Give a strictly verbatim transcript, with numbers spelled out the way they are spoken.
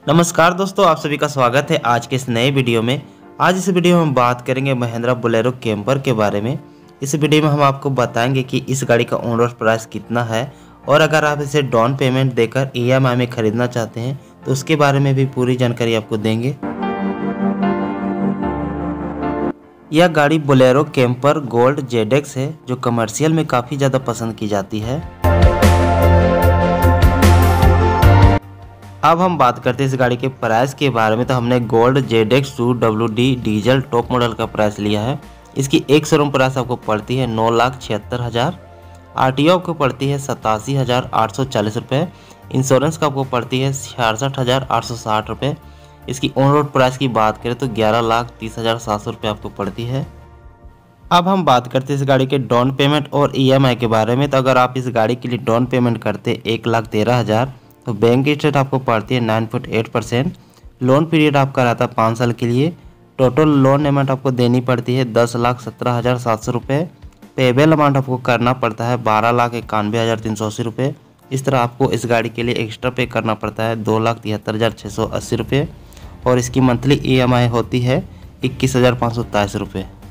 नमस्कार दोस्तों, आप सभी का स्वागत है आज के इस नए वीडियो में। आज इस वीडियो में हम बात करेंगे महिंद्रा बोलेरो कैंपर के बारे में। इस वीडियो में हम आपको बताएंगे कि इस गाड़ी का ऑन रोड प्राइस कितना है और अगर आप इसे डाउन पेमेंट देकर ईएमआई में खरीदना चाहते हैं तो उसके बारे में भी पूरी जानकारी आपको देंगे। यह गाड़ी Bolero camper gold Z X है जो कमर्शियल में काफ़ी ज़्यादा पसंद की जाती है। अब हम बात करते हैं इस गाड़ी के प्राइस के बारे में। तो हमने gold Z X two W D diesel top model का प्राइस लिया है। इसकी एक शोरूम प्राइस आपको पड़ती है नौ लाख छिहत्तर हज़ार। आर टी ओ आपको पड़ती है सतासी हज़ार आठ सौ चालीस रुपये। इंश्योरेंस का आपको पड़ती है छियासठ हज़ार आठ सौ साठ रुपये। इसकी ऑन रोड प्राइस की बात करें तो ग्यारह लाख तीस हज़ार सात सौ रुपये आपको पड़ती है। अब हम बात करते हैं इस गाड़ी के डाउन पेमेंट और ई एम आई के बारे में। तो अगर आप इस गाड़ी के लिए डाउन पेमेंट करते एक लाख तेरह हज़ार तो बैंक की रेट आपको पड़ती है nine point eight percent. Loan period आपका रहता है पाँच साल के लिए। टोटल लोन अमाउंट आपको देनी पड़ती है दस लाख सत्रह हज़ार सात सौ रुपये। पेबल अमाउंट आपको करना पड़ता है बारह लाख इक्यानवे हज़ार तीन सौ अस्सी रुपये। इस तरह आपको इस गाड़ी के लिए एक्स्ट्रा पे करना पड़ता है दो लाख तिहत्तर हज़ार छः सौ अस्सी रुपये और इसकी मंथली ई एम आई होती है इक्कीस हज़ार पाँच सौ तेईस रुपये।